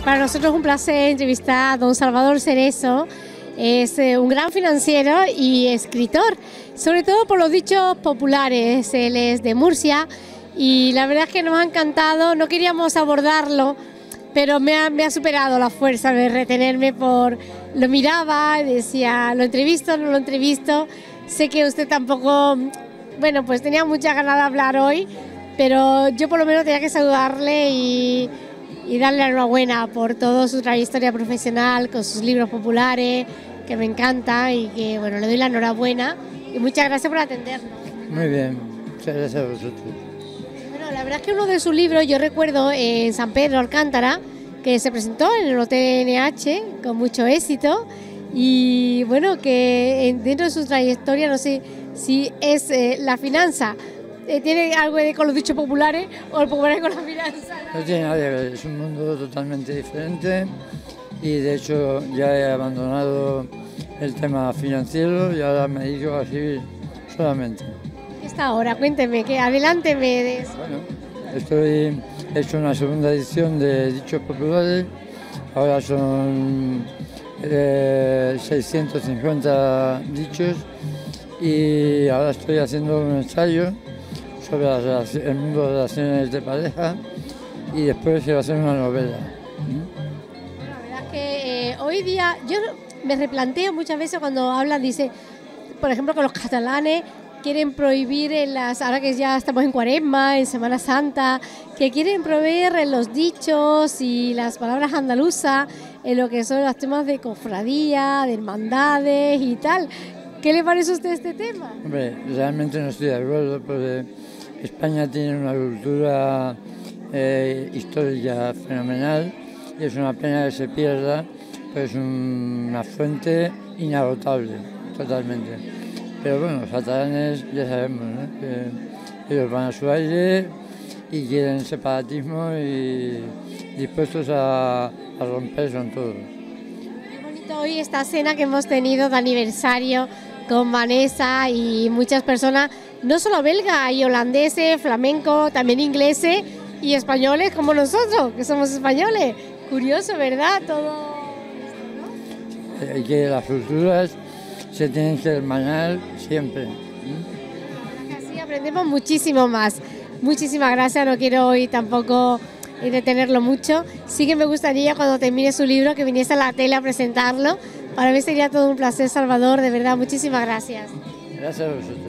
Para nosotros es un placer entrevistar a don Salvador Cerezo. Es un gran financiero y escritor, sobre todo por los dichos populares. Él es de Murcia y la verdad es que nos ha encantado. No queríamos abordarlo, pero me ha superado la fuerza de retenerme lo miraba y decía, ¿lo entrevisto, no lo entrevisto? Sé que usted tampoco, bueno, pues tenía muchas ganas de hablar hoy, pero yo por lo menos tenía que saludarle y darle la enhorabuena por toda su trayectoria profesional, con sus libros populares, que me encanta y que, bueno, le doy la enhorabuena y muchas gracias por atendernos. Muy bien, muchas gracias a vosotros. Bueno, la verdad es que uno de sus libros, yo recuerdo en San Pedro Alcántara, que se presentó en el OTNH con mucho éxito y, bueno, que dentro de su trayectoria, no sé si es la finanza, ¿tiene algo de con los dichos populares o el popular con la finanza? No tiene nada que ver, es un mundo totalmente diferente y de hecho ya he abandonado el tema financiero y ahora me dedico a escribir solamente. ¿Qué está ahora? Cuénteme, adelánteme de eso. Bueno, he hecho una segunda edición de Dichos Populares, ahora son 650 dichos y ahora estoy haciendo un ensayo sobre el mundo de las relaciones de pareja y después se va a hacer una novela. La verdad es que hoy día yo me replanteo muchas veces cuando hablan, dice, por ejemplo, que los catalanes quieren prohibir ahora que ya estamos en Cuaresma, en Semana Santa, que quieren prohibir los dichos y las palabras andaluzas en lo que son los temas de cofradía, de hermandades y tal. ¿Qué le parece a usted este tema? Hombre, realmente no estoy de acuerdo porque España tiene una cultura histórica fenomenal y es una pena que se pierda, pues es una fuente inagotable, totalmente. Pero bueno, los catalanes ya sabemos, ¿no?, que ellos van a su aire y quieren separatismo y dispuestos a romper con todo. Qué bonito hoy esta cena que hemos tenido de aniversario con Vanessa y muchas personas, no solo belgas y holandeses, flamencos, también ingleses y españoles como nosotros, que somos españoles. Curioso, ¿verdad? Todo esto, ¿no? Y que las culturas se tienen que hermanar siempre. Así aprendemos muchísimo más. Muchísimas gracias, no quiero hoy tampoco detenerlo mucho. Sí que me gustaría cuando termine su libro que viniese a la tele a presentarlo. Para mí sería todo un placer, Salvador, de verdad, muchísimas gracias. Gracias a vosotros.